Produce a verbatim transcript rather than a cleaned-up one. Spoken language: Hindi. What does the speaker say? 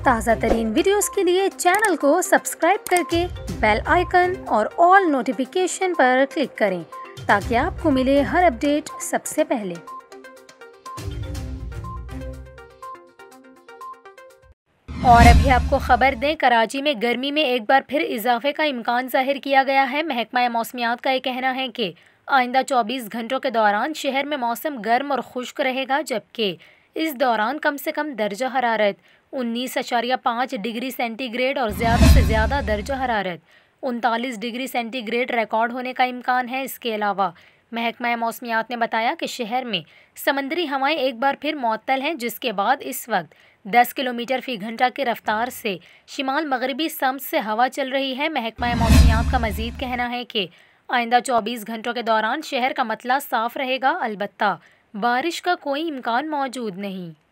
ताज़ा तरीन वीडियोस के लिए चैनल को सब्सक्राइब करके बेल आइकन और ऑल नोटिफिकेशन पर क्लिक करें ताकि आपको मिले हर अपडेट सबसे पहले। और अभी आपको खबर दें, कराची में गर्मी में एक बार फिर इजाफे का इम्कान जाहिर किया गया है। महकमा मौसमियात का ये कहना है कि आइंदा चौबीस घंटों के दौरान शहर में मौसम गर्म और खुश्क रहेगा, जबकि इस दौरान कम से कम दर्जा हरारत उन्नीस अशारिया पाँच डिग्री सेंटीग्रेड और ज़्यादा से ज़्यादा दर्जा हरारत उनतालीस डिग्री सेंटीग्रेड रिकॉर्ड होने का इम्कान है। इसके अलावा महकमा मौसमियात ने बताया कि शहर में समंदरी हवाएं एक बार फिर मुअत्तल हैं, जिसके बाद इस वक्त दस किलोमीटर फी घंटा की रफ्तार से शिमाल मगरबी समत से हवा चल रही है। महकमा मौसमियात का मजीद कहना है कि आइंदा चौबीस घंटों के दौरान शहर का मतला साफ रहेगा, अलबत्ता बारिश का कोई इम्कान मौजूद नहीं।